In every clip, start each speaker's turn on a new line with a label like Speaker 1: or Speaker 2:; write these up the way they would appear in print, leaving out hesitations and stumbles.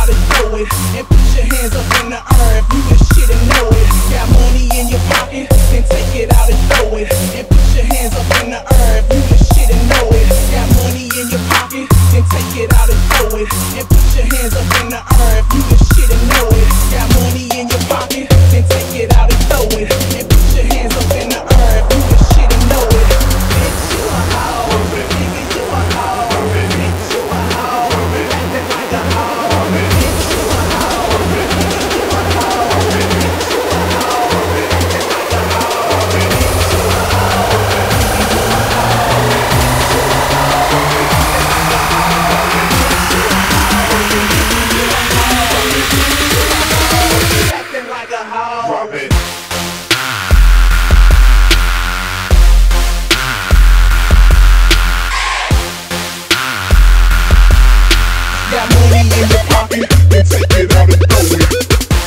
Speaker 1: out and throw it, and put your hands up in the air if you the shit and know it. Got money in your pocket, then take it out and throw it, and put your hands up in the air if you the shit and know it. Got money in your pocket, then take it out and throw it, and put your hands up in the air if you the shit and know it. Got money in your pocket, then take it out and throw it, and put your hands up in the air if you the shit and know it. Bitch, you a hoe, nigga, you a hoe, bitch, you a hoe, acting like a hoe, bitch, you a hoe, nigga, you a hoe, bitch, you a hoe, acting like a hoe, bitch, you a hoe, nigga, you a hoe, bitch, you a hoe, acting like a hoe. Drop it. Got money in your pocket, then take it out and throw it.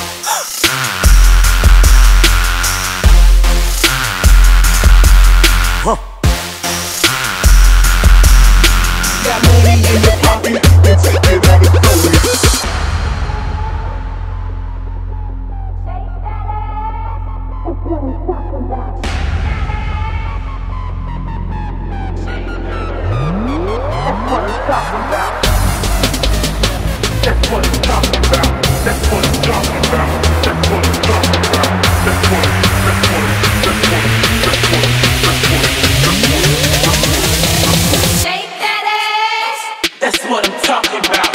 Speaker 1: Got money in your pocket, then take it out and throw it. That's what I'm talking about. That's what I'm talking about. That's what I'm talking about. That's what Shake that ass. That's what I'm talking about.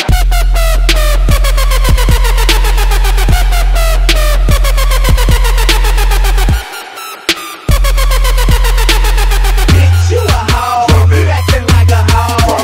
Speaker 1: Bitch, you a hoe. You acting like a hoe.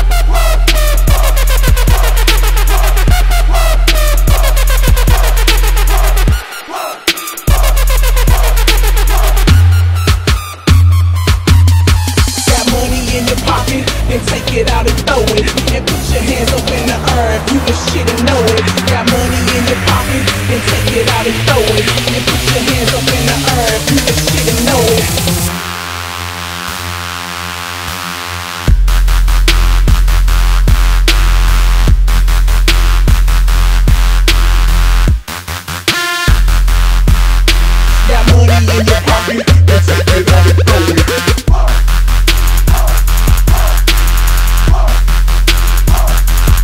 Speaker 1: Then take it out and throw it, and put your hands up in the air if you the shit and know it. Got money in your pocket, then take it out and throw it, and put your hands up in the air if you the shit and know it. Got money in your pocket, then take it out and throw it.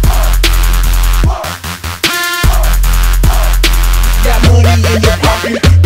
Speaker 1: Got money in your pocket.